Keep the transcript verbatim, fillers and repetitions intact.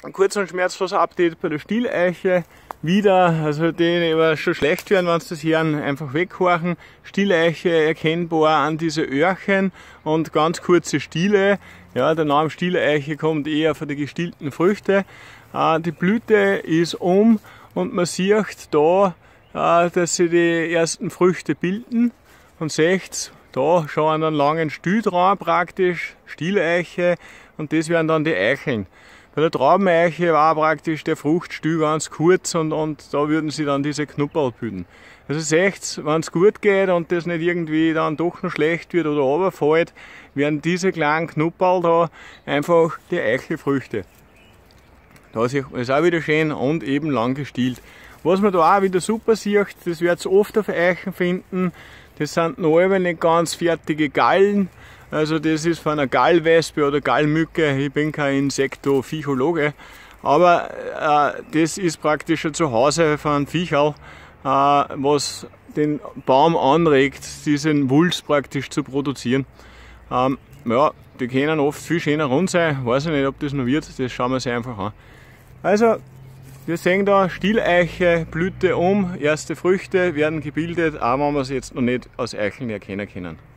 Ein kurz- und schmerzlos Update bei der Stieleiche. Wieder, also die aber schon schlecht werden, wenn sie das hören, einfach weghorchen. Stieleiche erkennbar an diese Öhrchen und ganz kurze Stiele. Ja, der Name Stieleiche kommt eher von den gestielten Früchten. Äh, die Blüte ist um und man sieht da, äh, dass sich die ersten Früchte bilden. Und seht, da schon einen langen Stiel dran praktisch, Stieleiche, und das wären dann die Eicheln. Bei der Traubeneiche war praktisch der Fruchtstiel ganz kurz und, und da würden sie dann diese Knupperl bilden. Also seht, wenn es gut geht und das nicht irgendwie dann doch noch schlecht wird oder runterfällt, werden diese kleinen Knupperl da einfach die Eichelfrüchte. Da ist auch wieder schön und eben lang gestielt. Was man da auch wieder super sieht, das wird ihr oft auf Eichen finden, das sind noch nicht ganz fertige Gallen. Also das ist von einer Gallwespe oder Gallmücke, ich bin kein Insektophychologe, aber äh, das ist praktisch schon zu Hause von einem Viecherl, äh, was den Baum anregt, diesen Wulst praktisch zu produzieren. Ähm, ja, die können oft viel schöner rund sein, weiß ich nicht, ob das noch wird, das schauen wir uns einfach an. Also, wir sehen da Stieleiche, Blüte um, erste Früchte werden gebildet, auch wenn wir sie jetzt noch nicht aus Eicheln erkennen können.